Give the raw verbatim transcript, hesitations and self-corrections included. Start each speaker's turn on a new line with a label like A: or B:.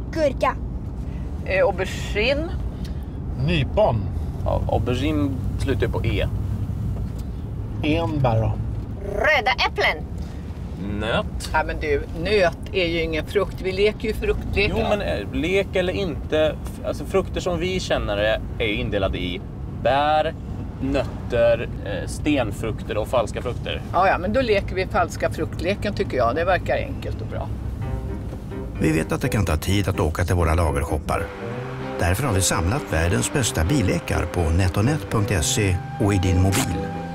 A: Gurka.
B: Eh, aubergine.
C: Nypon.
D: Ja, aubergine slutar på E.
C: Enbär då.
B: Röda äpplen.
D: Nöt.
B: Ja, men du, nöt är ju ingen frukt. Vi leker ju fruktlek.
D: Jo, men eh, lek eller inte. f- Alltså frukter som vi känner det är ju indelade i bär, nötter, eh, stenfrukter och falska frukter.
B: Ja, ja, men då leker vi falska fruktleken tycker jag. Det verkar enkelt och bra.
E: Vi vet att det kan ta tid att åka till våra lagershoppar. Därför har vi samlat världens bästa billekar på netonet punkt se och i din mobil.